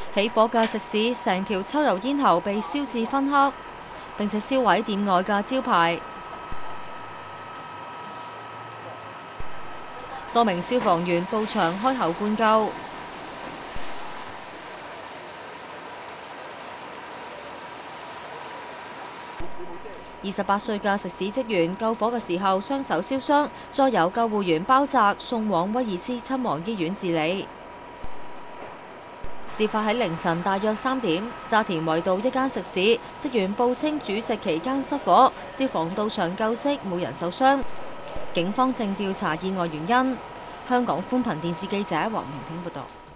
起火嘅食肆成條抽油煙喉被燒至燻黑，並且燒毀店外嘅招牌。多名消防員到場開喉灌救。28歲嘅食肆職員救火嘅時候雙手燒傷，再由救護員包紮送往威爾斯親王醫院治理。事發喺凌晨大約3點，沙田圍道一間食肆，職員報稱煮食期間失火，消防到場救熄，冇人受傷。警方正調查意外原因。香港寬頻電視記者黃婷婷報道。